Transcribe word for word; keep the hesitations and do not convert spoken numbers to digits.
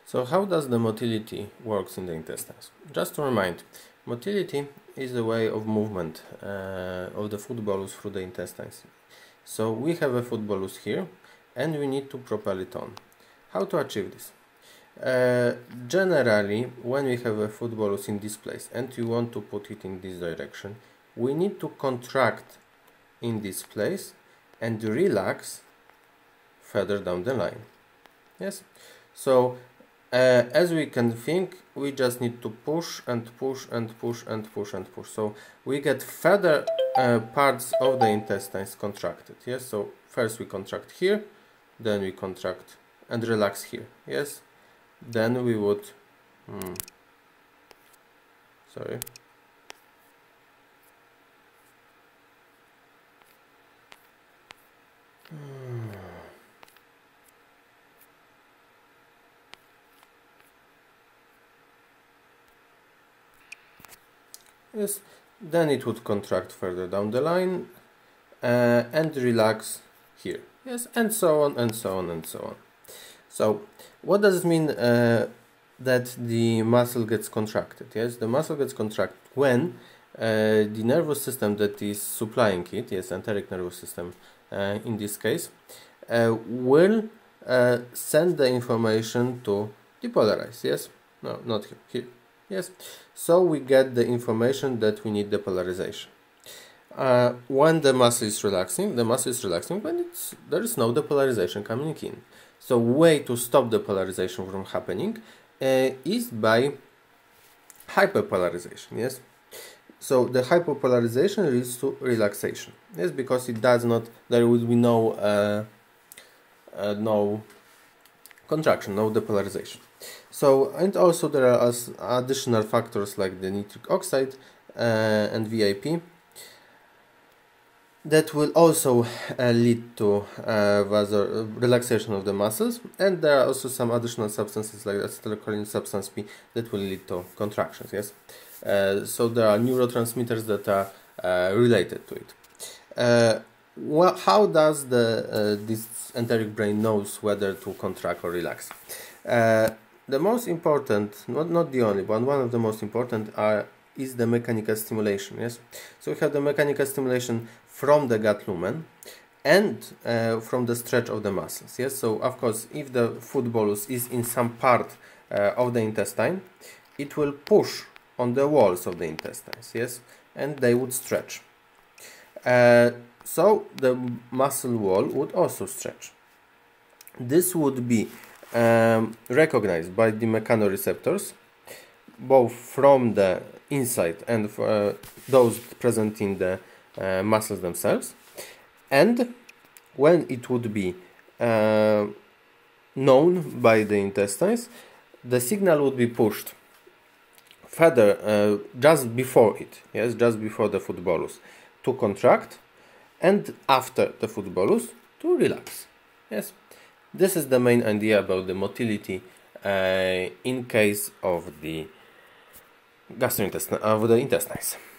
So how does the motility works in the intestines? Just to remind, motility is the way of movement uh, of the food bolus through the intestines. So we have a food bolus here and we need to propel it on. How to achieve this? Uh, generally, when we have a food bolus in this place and you want to put it in this direction, we need to contract in this place and relax further down the line. Yes? So Uh, as we can think, we just need to push and push and push and push and push. So we get further uh, parts of the intestines contracted. Yes. So first we contract here, then we contract and relax here. Yes. Then we would. Hmm, sorry. Hmm. Yes, then it would contract further down the line uh, and relax here. Yes, and so on and so on and so on. So, what does it mean uh, that the muscle gets contracted? Yes, the muscle gets contracted when uh, the nervous system that is supplying it, yes, enteric nervous system uh, in this case, uh, will uh, send the information to depolarize. Yes, no, not here. Here. Yes, so we get the information that we need depolarization. Uh, when the muscle is relaxing, the muscle is relaxing when it's, there is no depolarization coming in. So way to stop depolarization from happening uh, is by hyperpolarization. Yes, so the hyperpolarization leads to relaxation. Yes, because it does not, there will be no uh, uh, no contraction, no depolarization. So, and also there are additional factors like the nitric oxide uh, and V I P that will also uh, lead to uh, vasor relaxation of the muscles, and there are also some additional substances like acetylcholine substance P that will lead to contractions. Yes, uh, so there are neurotransmitters that are uh, related to it. Uh, well, how does the uh, this enteric brain knows whether to contract or relax? Uh, The most important, not, not the only, but one of the most important are, is the mechanical stimulation. Yes, so we have the mechanical stimulation from the gut lumen and uh, from the stretch of the muscles. Yes, so of course, if the food bolus is in some part uh, of the intestine, it will push on the walls of the intestines. Yes, and they would stretch. Uh, so the muscle wall would also stretch. This would be Um, recognized by the mechanoreceptors, both from the inside and uh, those present in the uh, muscles themselves. And when it would be uh, known by the intestines, the signal would be pushed further uh, just before it, yes, just before the food bolus to contract, and after the food bolus to relax. Yes. This is the main idea about the motility uh, in case of the gastrointestinal of the intestines.